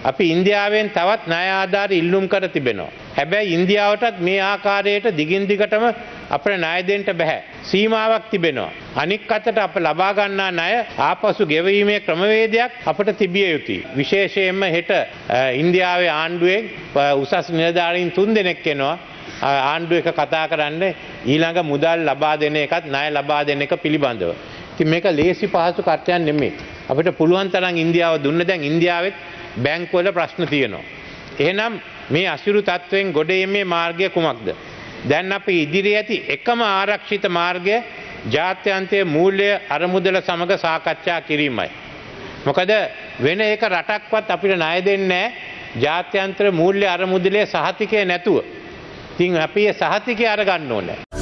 අපි ඉන්දියාවෙන් තවත් ණය ආධාර ඉල්ලුම් කර තිබෙනවා. හැබැයි ඉන්දියාවටත් මේ ආකාරයට දිගින් දිගටම අපිට ණය දෙන්න බෑ. සීමාවක් තිබෙනවා. අනික් අතට අප ලබා ගන්නා ණය ආපසු ගෙවීමේ ක්‍රමවේදයක් අපිට තිබිය යුතුයි. විශේෂයෙන්ම හෙට ඉන්දියාවේ ආණ්ඩුවෙන් උසස් නිලධාරීන් 3 දෙනෙක් එනවා. ආණ්ඩුව එක කතා කරන්නේ ඊළඟ මුදල් ලබා දෙන එකත් ණය ලබා දෙන එක පිළිබඳව. ඉතින් මේක ලේසි පහසු කටයුත්තක් නෙමෙයි. අපිට පුළුවන් තරම් ඉන්දියාව දුන්න දැන් ඉන්දියාවෙත් බැංකුවල ප්‍රශ්න තියෙනවා. එහෙනම් මේ අසිරු තත්වයෙන් ගොඩ එීමේ මාර්ගය කුමක්ද? දැන් අපි ඉදිරියේ ඇති එකම ආරක්ෂිත මාර්ගය ජාත්‍යන්තයේ මූල්‍ය අරමුදල සමග සාකච්ඡා කිරීමයි. මොකද වෙන එක රටක්වත් අපිට ණය දෙන්නේ නැහැ ජාත්‍යන්තර මූල්‍ය අරමුදලේ සහතිකය නැතුව. ඉතින් අපි ඒ සහතිකය අරගන්න ඕනේ.